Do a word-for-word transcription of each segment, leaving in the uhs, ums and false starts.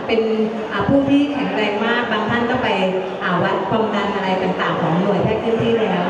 เป็นผู้ที่แข็งแรงมากบางท่านต้องไปวัดความดันอะไรต่างๆของหน่วยแพทย์เคลื่อนที่แล้ว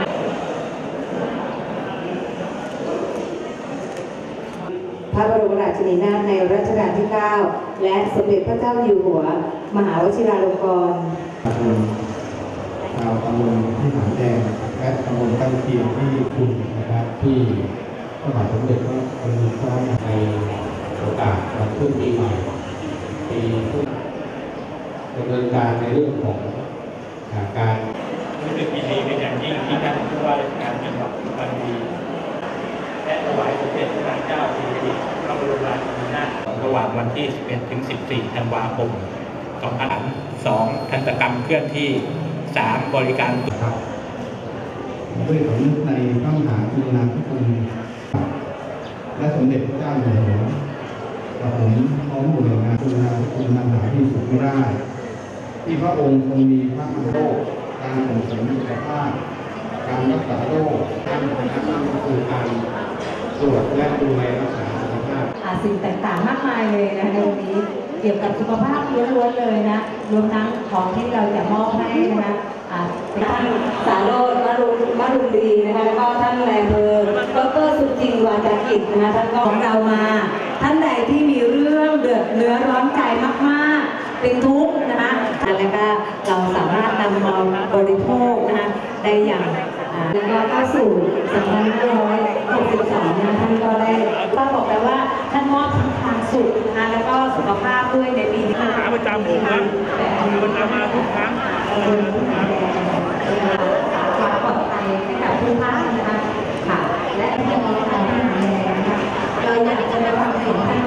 พระบรมราชินีนาถในรัชกาลที่เก้าและสมเด็จพระเจ้าอยู่หัวมหาวชิราลงกรณ์ชาวตำบลที่หางแดงและตำบลใกล้เคียงที่คุณนะครับที่พระบาทสมเด็จพระบรมราชินีในโอกาสวันขึ้นปีใหม่ปีดำเนินการในเรื่องของการรู้สึกยินดีเป็นอย่างยิ่งที่ท่านผู้ว่าราชการจังหวัดสุพรรณบุรีและถวายสมเด็จพระนางเจ้าสิริกิติ์พระบรมราชินีนาถระหว่างวันที่สิบเอ็ดถึงสิบสี่ธันวาคมสองพันสองทันตกรรมเคลื่อนที่สามบริการครับด้วยสำนึกในพระมหากรุณาธิคุณและสมเด็จพระเจ้าอยู่หัวกับผมพร้อมหน่วยงานกรุณาธิคุณนำหาที่สุดไม่ได้ที่พระองค์ทรงมีพระมหาโลกการส่งเสริมสุขภาพการรักษาโรคการพัฒนาคือการตรวจและดูแลรักษาสุขภาพสิ่งต่างๆมากมายเลยนะในวันนี้เกี่ยวกับสุขภาพล้วนๆเลยนะรวมทั้งของที่เราจะมอบให้นะคะท่านสาโรจน์ มรุมมรุมดีนะคะแล้วก็ท่านนายอำเภอดร.สุจินต์ วาจากิจนะคะท่านก็ของเรามาท่านใดที่มีเรื่องเดือดเนื้อร้อนใจมากๆเป็นทุกข์นะคะแล้วก็เราสามารถนำมาบริโภคนะคะได้อย่างแล้วก็เข้าสู่สองพันห้าร้อยหกสิบสองนะท่านก็ได้ก็บอกแล้วว่าท่านมอบทั้งความสุขนะแล้วก็สุขภาพด้วยในปีนี้ขาประจำผมนะคือมันจะมาทุกครั้งความปลอดภัยให้กับผู้ท่านนะคะค่ะและที่มีการทำงานนะคะเราอยากจะไปฟังเสียงท่าน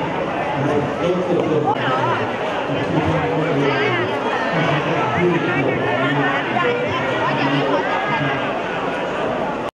ที่